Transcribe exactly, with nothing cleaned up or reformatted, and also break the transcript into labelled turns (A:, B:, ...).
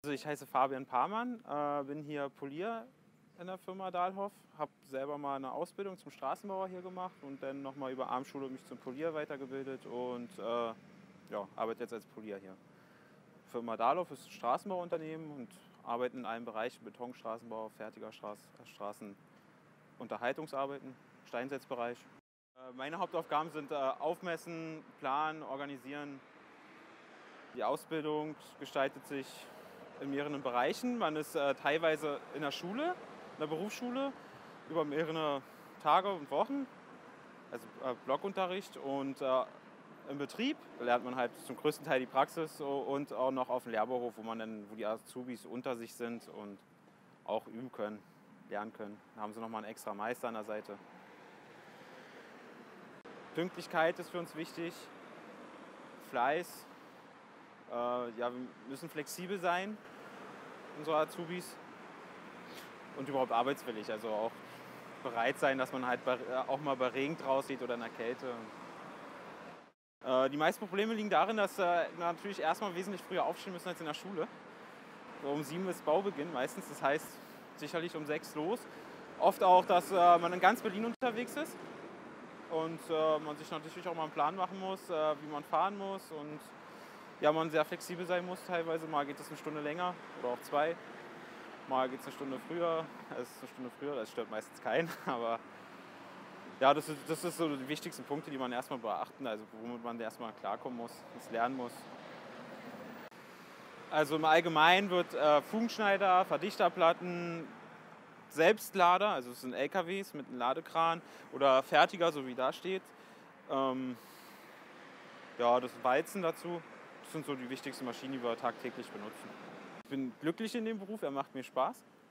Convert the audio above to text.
A: Also ich heiße Fabian Pamann, äh, bin hier Polier in der Firma Dahlhoff, habe selber mal eine Ausbildung zum Straßenbauer hier gemacht und dann nochmal über Abendschule mich zum Polier weitergebildet und äh, ja, arbeite jetzt als Polier hier. Firma Dahlhoff ist ein Straßenbauunternehmen und arbeiten in allen Bereichen: Betonstraßenbau, fertiger Straß, Straßenunterhaltungsarbeiten, Steinsetzbereich. Äh, meine Hauptaufgaben sind äh, Aufmessen, Planen, Organisieren. Die Ausbildung gestaltet sich in mehreren Bereichen. Man ist äh, teilweise in der Schule, in der Berufsschule, über mehrere Tage und Wochen, also äh, Blockunterricht, und äh, im Betrieb lernt man halt zum größten Teil die Praxis und auch noch auf dem Lehrberuf, wo man dann, wo die Azubis unter sich sind und auch üben können, lernen können. Da haben sie nochmal einen extra Meister an der Seite. Pünktlichkeit ist für uns wichtig, Fleiß. Äh, ja, wir müssen flexibel sein, unsere Azubis, und überhaupt arbeitswillig, also auch bereit sein, dass man halt bei, äh, auch mal bei Regen draußen steht oder in der Kälte. Äh, die meisten Probleme liegen darin, dass äh, wir natürlich erstmal wesentlich früher aufstehen müssen als in der Schule. So um sieben ist Baubeginn meistens, das heißt sicherlich um sechs los. Oft auch, dass äh, man in ganz Berlin unterwegs ist und äh, man sich natürlich auch mal einen Plan machen muss, äh, wie man fahren muss, und ja, man sehr flexibel sein muss teilweise. Mal geht es eine Stunde länger oder auch zwei. Mal geht es eine Stunde früher. Es ist eine Stunde früher, das stört meistens keinen. Aber ja, das ist, das ist so die wichtigsten Punkte, die man erstmal beachten, also womit man erstmal klarkommen muss, das lernen muss. Also im Allgemeinen wird äh, Fugenschneider, Verdichterplatten, Selbstlader, also es sind L K Ws mit einem Ladekran, oder Fertiger, so wie da steht. Ähm, ja, das Walzen dazu. Das sind so die wichtigsten Maschinen, die wir tagtäglich benutzen. Ich bin glücklich in dem Beruf, er macht mir Spaß.